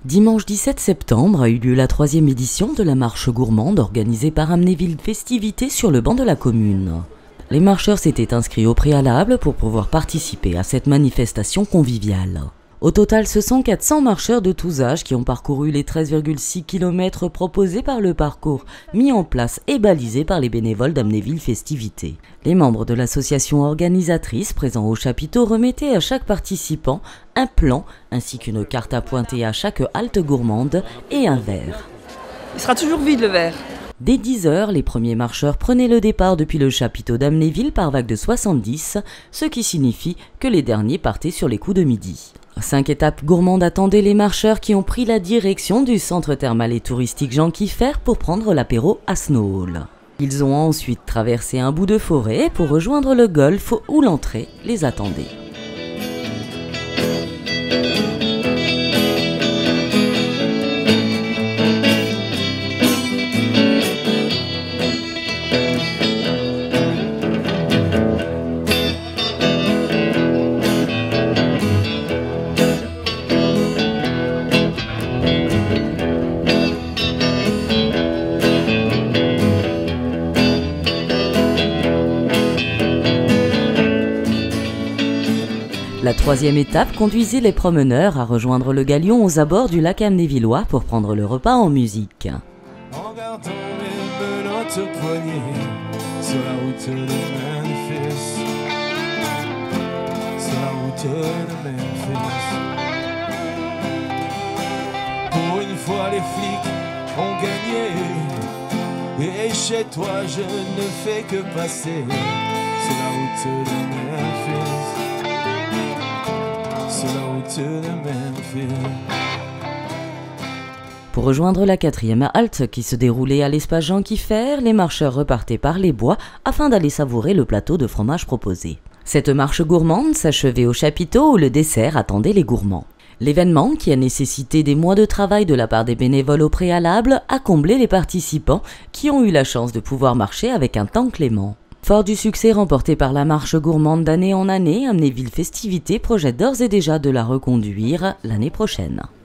Dimanche 17 septembre a eu lieu la 3e édition de la marche gourmande organisée par Amnéville Festivités sur le banc de la commune. Les marcheurs s'étaient inscrits au préalable pour pouvoir participer à cette manifestation conviviale. Au total, ce sont 400 marcheurs de tous âges qui ont parcouru les 13,6 km proposés par le parcours mis en place et balisé par les bénévoles d'Amnéville Festivités. Les membres de l'association organisatrice présents au chapiteau remettaient à chaque participant un plan ainsi qu'une carte à pointer à chaque halte gourmande et un verre. Il sera toujours vide le verre. Dès 10 h, les premiers marcheurs prenaient le départ depuis le chapiteau d'Amnéville par vague de 70, ce qui signifie que les derniers partaient sur les coups de midi. 5 étapes gourmandes attendaient les marcheurs qui ont pris la direction du centre thermal et touristique Jean Kieffer pour prendre l'apéro à Snow Hall. Ils ont ensuite traversé un bout de forêt pour rejoindre le golf où l'entrée les attendait. La 3e étape conduisait les promeneurs à rejoindre le galion aux abords du lac amnévillois pour prendre le repas en musique. En gardant mes menottes au poignet, sur la route de Memphis, sur la route de Memphis. Pour une fois les flics ont gagné, et chez toi je ne fais que passer, sur la route de Memphis. Pour rejoindre la 4e halte qui se déroulait à l'espace Jean Kieffer, les marcheurs repartaient par les bois afin d'aller savourer le plateau de fromage proposé. Cette marche gourmande s'achevait au chapiteau où le dessert attendait les gourmands. L'événement, qui a nécessité des mois de travail de la part des bénévoles au préalable, a comblé les participants qui ont eu la chance de pouvoir marcher avec un temps clément. Fort du succès remporté par la marche gourmande d'année en année, Amnéville Festivités projette d'ores et déjà de la reconduire l'année prochaine.